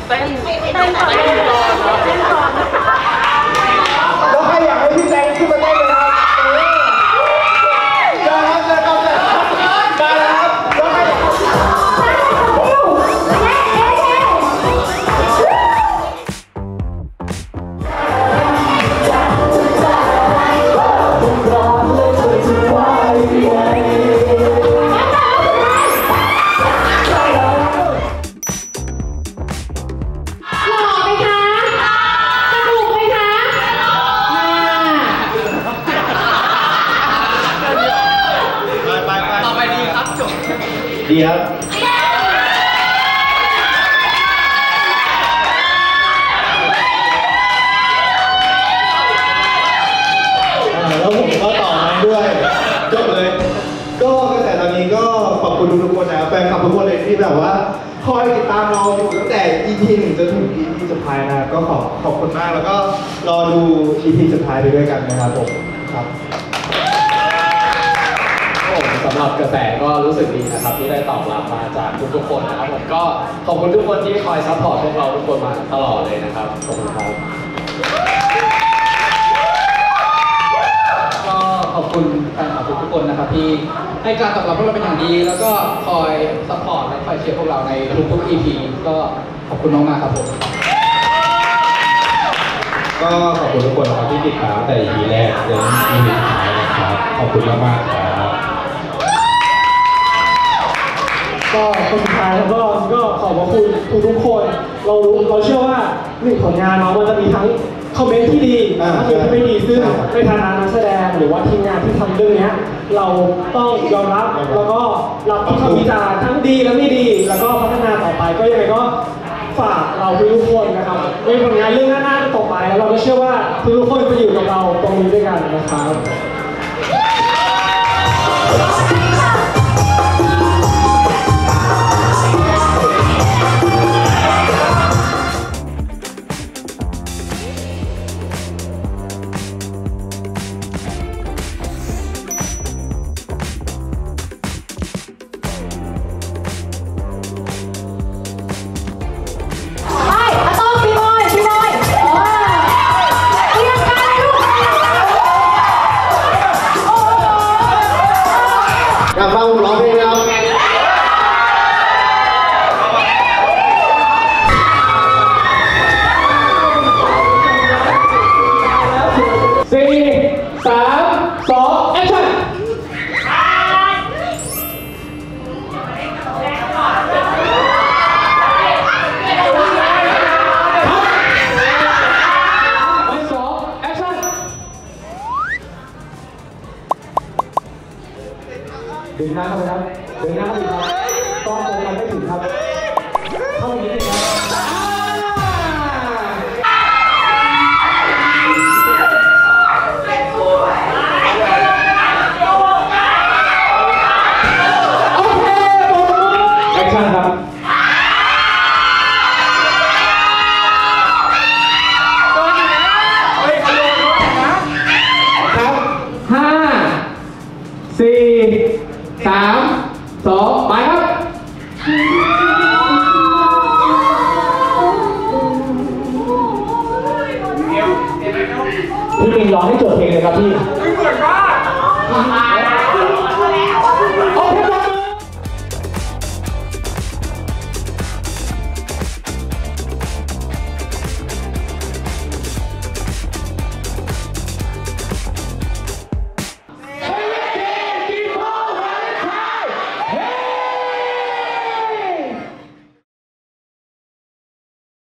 เต้นก่อนแล้วใครอยากให้พี่แจงขึ้นมาเต้นเลยครับได้ครับได้ครับได้ครับแล้วใครดีครับแล้วผมก็ต่อมาด้วยจบเลยก็กระแสตอนนี้ก็ขอบคุณทุกคนนะแฟนคลับทุกคนเลยที่แบบว่าคอยติดตามเราอยู่ตั้งแต่ EP 1 จนถึง EP สุดท้ายนะก็ขอบคุณมากแล้วก็รอดู EP สุดท้ายไปด้วยกันนะครับผมครับสำหรับกระแสก็รู้สึกดีนะครับที่ได้ตอบรับมาจากทุกๆคนนะครับผมก็ขอบคุณทุกคนที่คอยซัพพอร์ตพวกเราทุกคนมาตลอดเลยนะครับขอบคุณครับก็ขอบคุณแฟนคลับทุกคนนะครับที่ให้การตอบรับพวกเราเป็นอย่างดีแล้วก็คอยซัพพอร์ตและคอยเชียร์พวกเราในทุกๆ EP ก็ขอบคุณมากๆครับผมก็ขอบคุณทุกคนนะครับที่ติดตามแต่ EP แรกจน EP สุดท้ายนะครับขอบคุณมากๆครับก็คนสุดท้ายแล้วก็ขอบคุณทุกคนเราเชื่อว่าหนึ่งผลงานมันจะมีทั้งคอมเมนต์ที่ดีคอมเมนต์ที่ไม่ดีซึ่งในฐานะนักแสดงหรือว่าทีมงานที่ทำเรื่องนี้เราต้องยอมรับแล้วก็รับทุกคำวิจารณ์ทั้งดีและไม่ดีแล้วก็พัฒนาต่อไปก็ยังไงก็ฝากเราทุกคนนะครับในผลงานเรื่องหน้าต่อไปแล้วเราก็เชื่อว่าทุกคนจะอยู่กับเราตรงนี้ด้วยกันนะครับอยากฟังผมร้องเพลงแล้ว4 3 2 แอคชั่นดึงหน้าเข้าไปครับดึงหน้าเข้าไปครับต้องโฟกัสไม่ถึงครับเข้าไปนิดนึงครับโอเคแอคชั่นครับ5 4 3 2 ไปครับพี่มินร้องให้จบเพลงเลยครับพี่เหมือนมาก